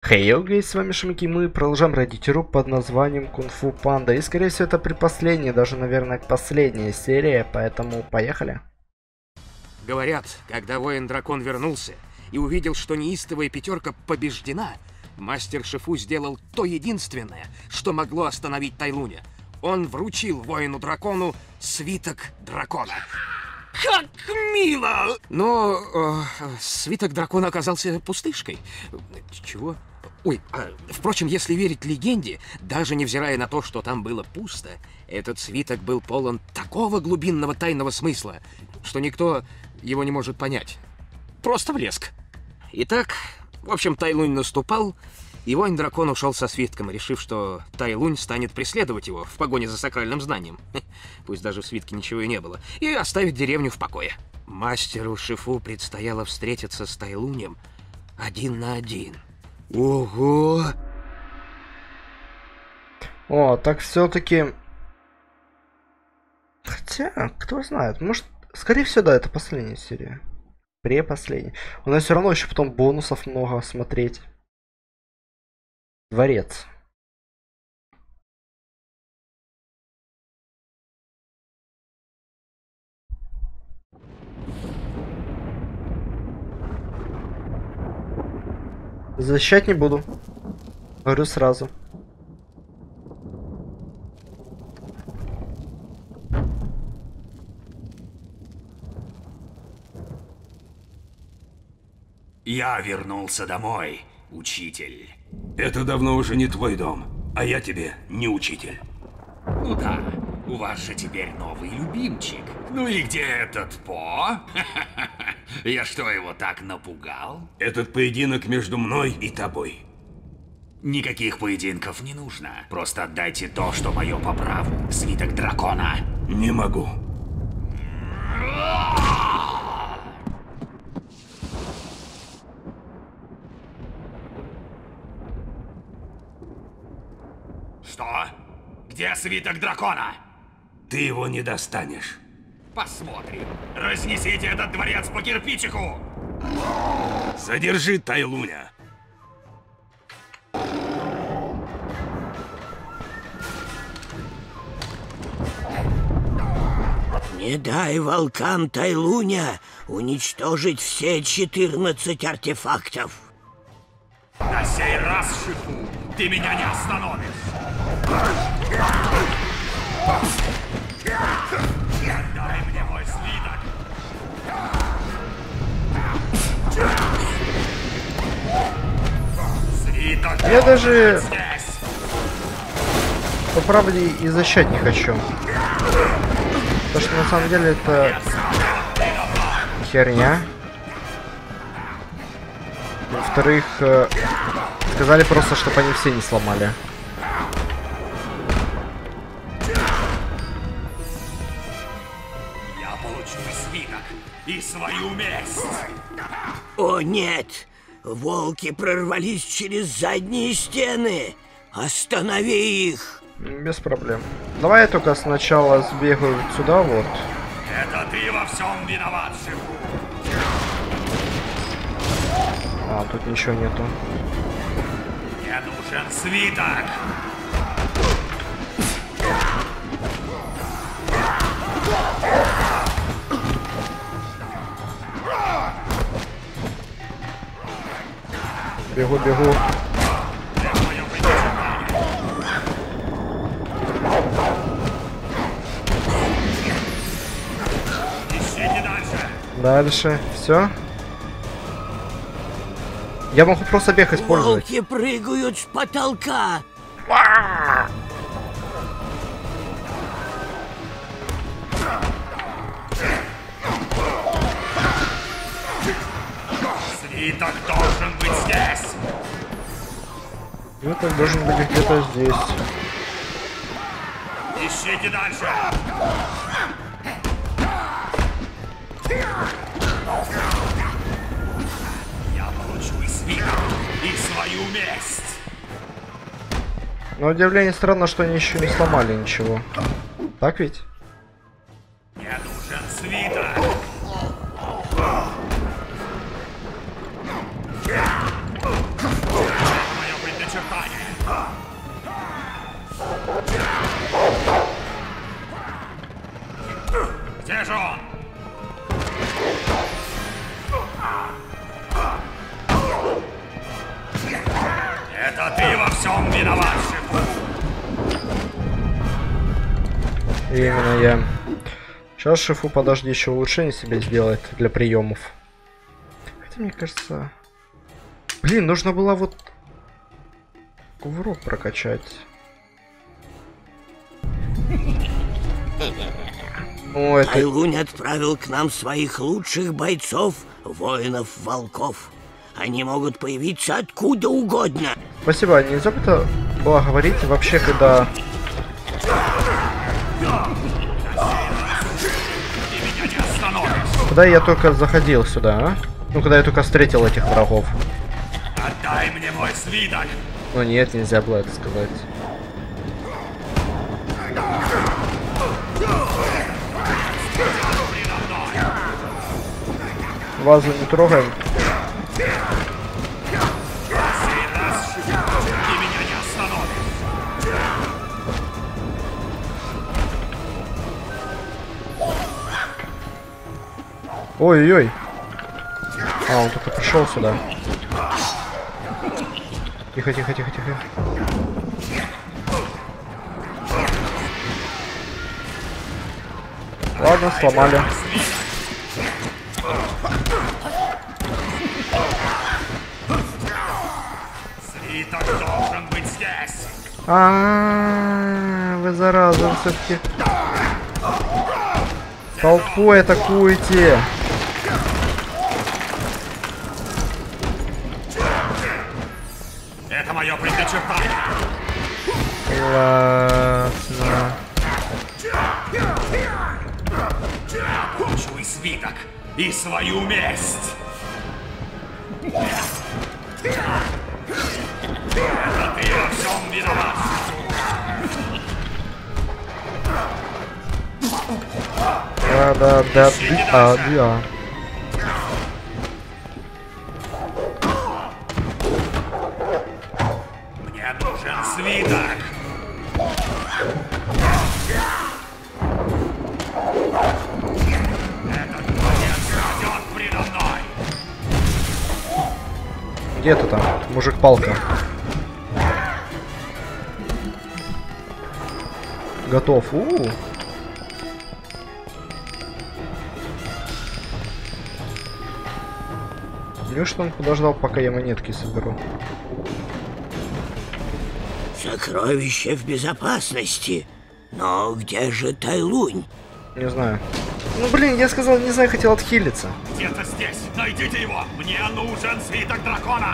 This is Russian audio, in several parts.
Хей, гейс, с вами Шамики, мы продолжаем пройти игру под названием Кунг-фу Панда. И скорее всего это предпоследняя, даже, наверное, последняя серия, поэтому поехали. Говорят, когда воин-дракон вернулся и увидел, что неистовая пятерка побеждена, мастер Шифу сделал то единственное, что могло остановить Тайлуня. Он вручил воину-дракону свиток дракона. Как мило! Но свиток дракона оказался пустышкой. Чего? Ой, впрочем, если верить легенде, даже невзирая на то, что там было пусто, этот свиток был полон такого глубинного тайного смысла, что никто его не может понять. Просто блеск. Итак, в общем, Тайлунь наступал, и воин-дракон ушел со свитком, решив, что Тайлунь станет преследовать его в погоне за сакральным знанием, пусть даже в свитке ничего и не было, и оставить деревню в покое. Мастеру Шифу предстояло встретиться с Тайлунем 1 на 1. Ого! О, так все-таки... Хотя, кто знает, может, скорее всего, да, это последняя серия. Предпоследняя. У нас все равно еще потом бонусов много смотреть. Дворец. Защищать не буду. Говорю сразу. Я вернулся домой, учитель. Это давно уже не твой дом, а я тебе не учитель. Ну да, у вас же теперь новый любимчик. Ну и где этот По? Я что, его так напугал? Этот поединок между мной и тобой. Никаких поединков не нужно. Просто отдайте то, что мое по праву. Свиток дракона. Не могу. Что? Где свиток дракона? Ты его не достанешь. Посмотрим. Разнесите этот дворец по кирпичику. Задержи Тайлуня. Не дай волкам Тайлуня уничтожить все 14 артефактов. На сей раз, Шифу, ты меня не остановишь. Дай мне мой свиток. Свиток. Я даже здесь. по правде и защищать не хочу. Потому что на самом деле это херня. Во-вторых, сказали просто, чтобы они все не сломали. Я получу свиток и свою месть. О нет! Волки прорвались через задние стены! Останови их! Без проблем. Давай я только сначала сбегаю сюда, вот. Это ты во всем виноват, Шифу. А, тут ничего нету. Мне нужен свиток. Бегу, бегу. Ищите дальше. Дальше. Все. Я могу просто бег использовать. Волки прыгают с потолка! Свиток должен быть здесь. Ну, так должен быть где-то здесь. Ищите дальше. Я получу и свиток, и свою месть. На удивление странно, что они еще не сломали ничего. Так ведь? Мне нужен свиток. же он? Это ты во всем виноват, Шифу. Именно я. Сейчас Шифу, подожди, еще улучшение себе сделает для приемов. Хотя мне кажется... Блин, нужно было вот... Кувырок прокачать. О, это... Тайлунь отправил к нам своих лучших бойцов, воинов-волков. Они могут появиться откуда угодно. Спасибо, нельзя это было говорить вообще, когда... Когда я только заходил сюда, а? Ну, когда я только встретил этих врагов. Отдай мне мой свиток. Ну нет, нельзя было это сказать. Вазу не трогаем. Ой-ой-ой. А, он только пришел сюда. Тихо, тихо, тихо, тихо. Ладно, сломали. Свиток должен быть здесь. Вы зараза, все-таки толпой атакуете. Это мое предначертание. Ладно. Получу и свиток, и свою месть. Это ты во всем виноват. Да. Мне нужен свиток. Этот дворец падет предо мной. Где ты там, мужик-палка? Готов. Неужто он подождал, пока я монетки соберу? Сокровище в безопасности. Но где же Тайлунь? Не знаю. Ну блин, я сказал, не знаю, хотел отхилиться. Где-то здесь. Найдите его. Мне нужен свиток дракона.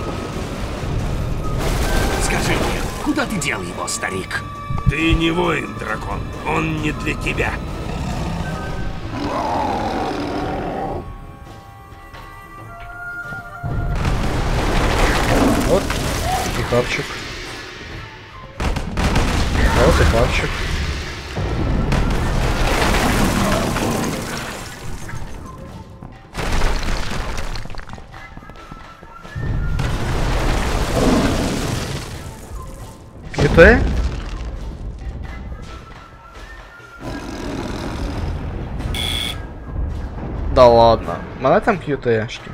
Скажи мне, куда ты дел его, старик? Ты не воин, дракон. Он не для тебя. Вот и хавчик. А вот и хавчик. КТ? Да ладно. Мало там QT-шки.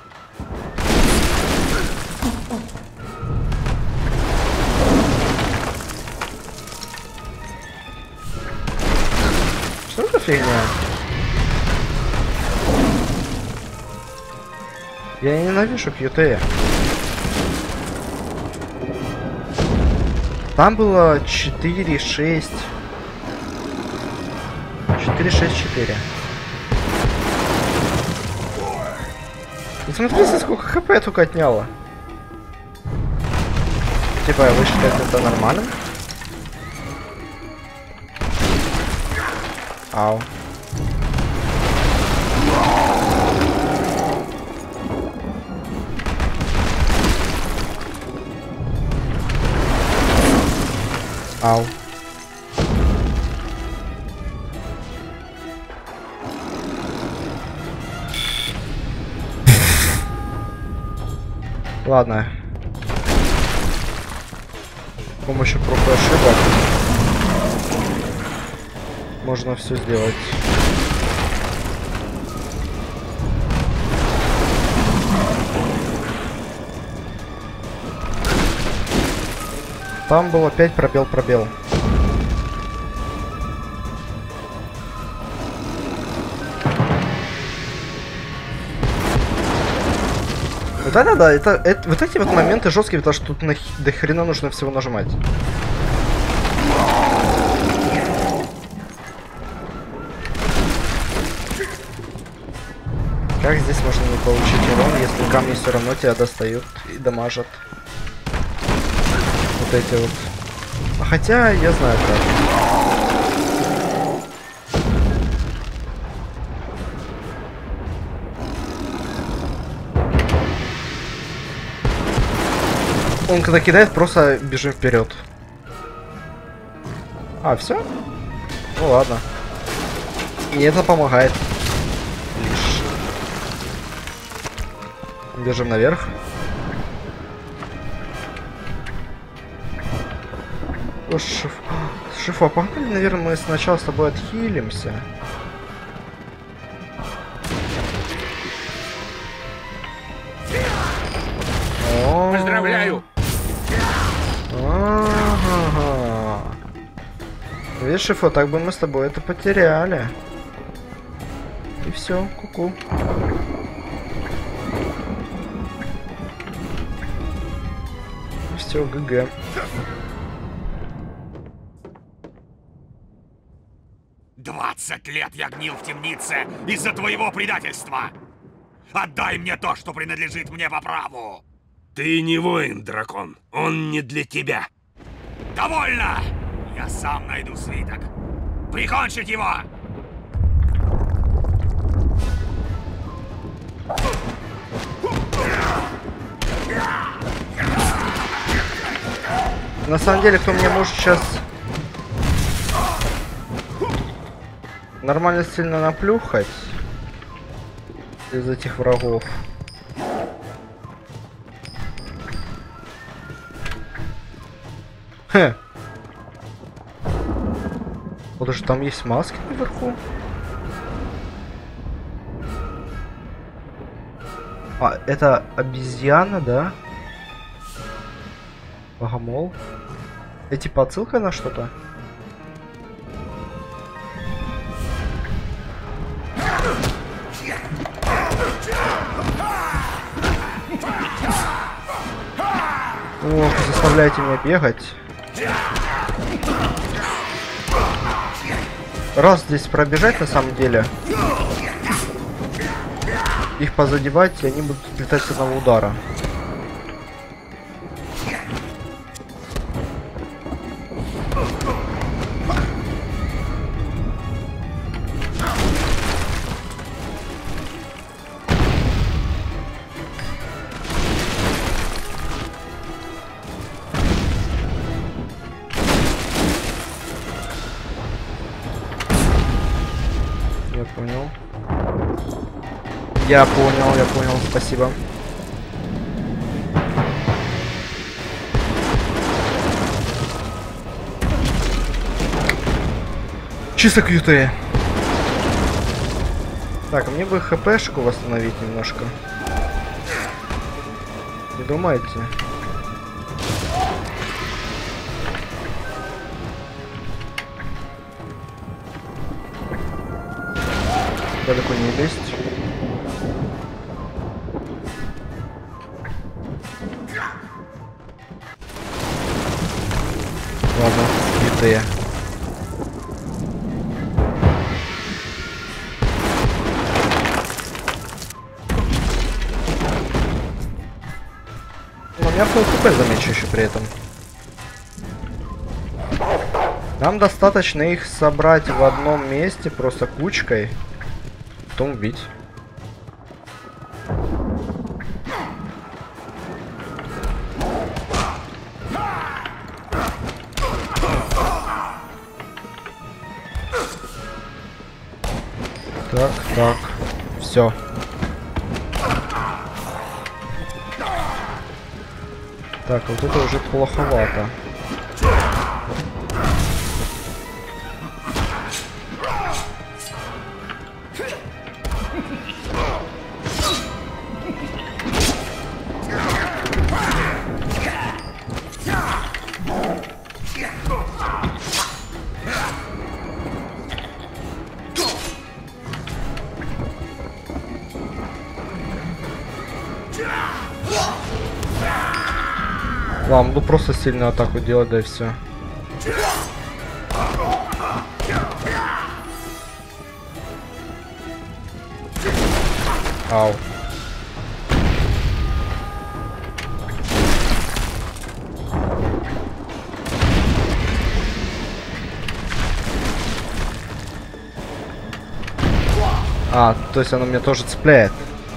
Что это фигня? Я ненавижу QT. Там было 4, 6. 4, 6, 4. И смотрите, сколько хп я только отняла. Типа, вы считаете это нормально? Ау. Ау. Ладно. С помощью проб и ошибок можно все сделать. там был опять пробел. Вот это да, это вот эти вот моменты жесткие, потому что тут до хрена нужно всего нажимать. Как здесь можно не получить урон, если камни все равно тебя достают и дамажат? Вот эти вот. Хотя, я знаю как. Он когда кидает, просто бежим вперед. А, все? Ну ладно. И это помогает. Лишь. Бежим наверх. О, Шифу, а погнали, наверное, мы сначала с тобой отхилимся. Поздравляю! Ага. Видишь, Шифу, так бы мы с тобой это потеряли. И все, ку-ку. И все, ГГ. «20 лет я гнил в темнице из-за твоего предательства! Отдай мне то, что принадлежит мне по праву!» Ты не воин, дракон. Он не для тебя. «Довольно! Я сам найду свиток! Прикончить его!» На самом деле, кто мне может сейчас нормально сильно наплюхать из этих врагов? Хе. Вот уж там есть маски наверху. А, это обезьяна, да? Богомол. Это типа отсылка на что-то? Ох, заставляете меня бегать. Раз здесь пробежать на самом деле, их позадевать, и они будут летать с одного удара. Я понял, спасибо. Чисто кьюты. Так, мне бы хпшку восстановить немножко. Не думаете? Далеко не лезть. Ладно, битые. Но у меня full хп замечу еще при этом. Нам достаточно их собрать в одном месте, просто кучкой, потом убить. Так, все. Так, вот это уже плоховато. Ладно, ну просто сильную атаку делать, да и все. Ау. А, то есть она меня тоже цепляет.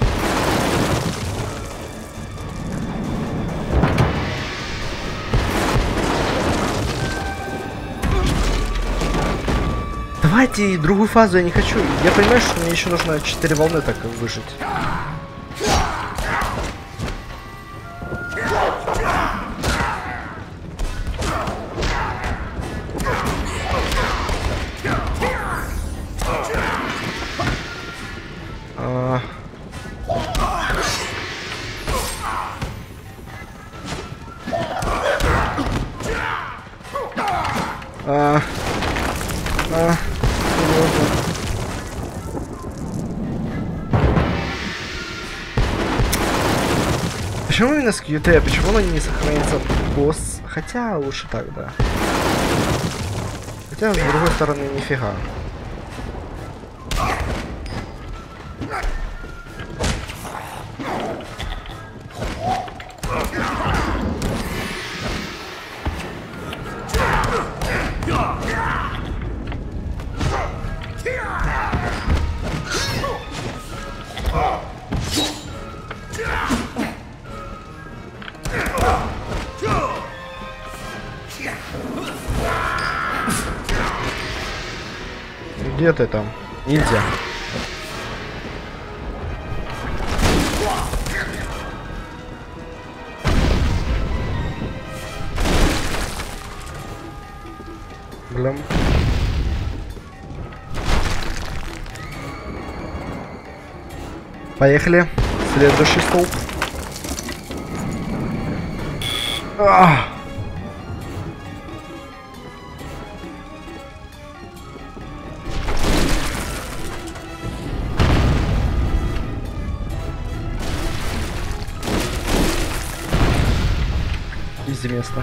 Давайте другую фазу, я не хочу. Я понимаю, что мне еще нужно 4 волны так выжить. Почему именно с QT? Почему оно не сохраняется босс? Хотя лучше так, да. Хотя с другой стороны нифига. Где ты там? Ниндзя. Блин. Поехали. Следующий столб. Изи место.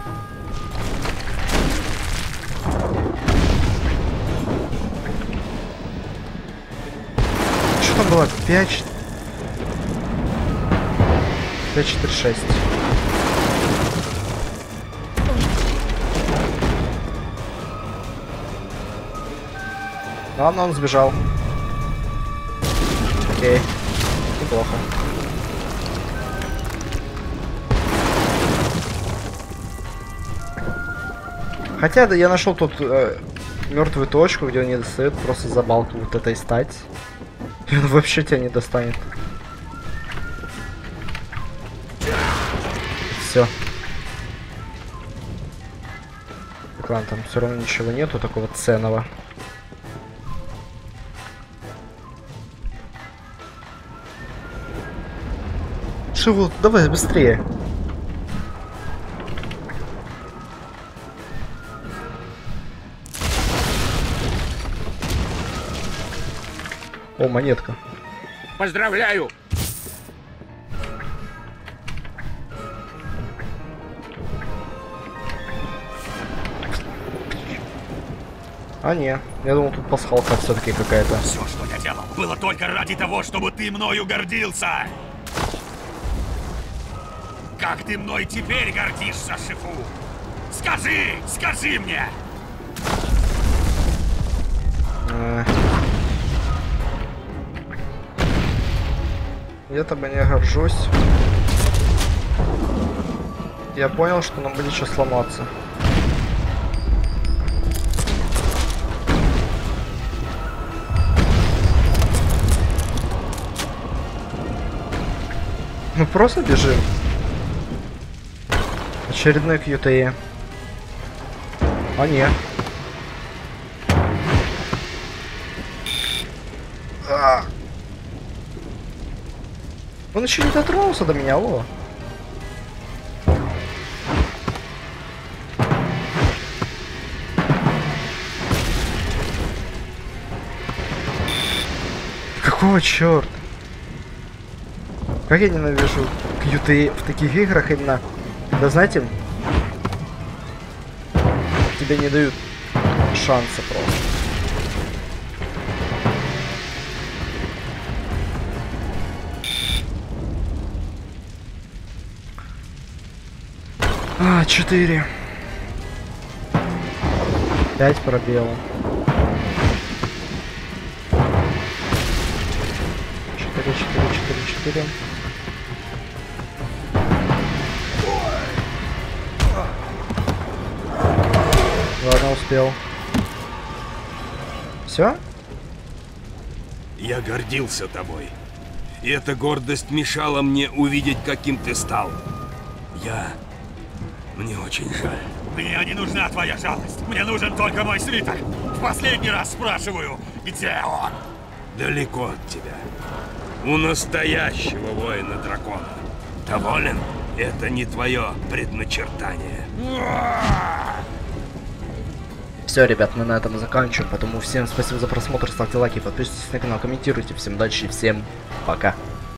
Что там было? 5, 4, 6. Ладно, он сбежал. Окей. Неплохо. Хотя да, я нашел тут мертвую точку, где он не достает, просто за балку вот этой стать. И он вообще тебя не достанет. Все. Так ладно, там все равно ничего нету такого ценного. Шивут, давай быстрее. О, монетка. Поздравляю! А не, я думал, тут пасхалка все-таки какая-то. Все, что я делал, было только ради того, чтобы ты мною гордился. Как ты мной теперь гордишься, Шифу? Скажи мне! Я тобой не горжусь. Я понял, что нам будет сейчас сломаться. Мы просто бежим. Очередной QTE. А не. Он еще не дотронулся до меня, о. Какого черта? Как я ненавижу QTE в таких играх именно Иногда, знаете, тебе не дают шанса просто. А, 4. 5 пробелов. 4. Ладно, успел. Все? Я гордился тобой. И эта гордость мешала мне увидеть, каким ты стал. Мне очень жаль. Мне не нужна твоя жалость. Мне нужен только мой свиток. В последний раз спрашиваю, где он? Далеко от тебя. У настоящего воина-дракона. Доволен? Это не твое предначертание. Все, ребят, мы на этом заканчиваем. Поэтому всем спасибо за просмотр, ставьте лайки, подписывайтесь на канал, комментируйте. Всем удачи, всем пока.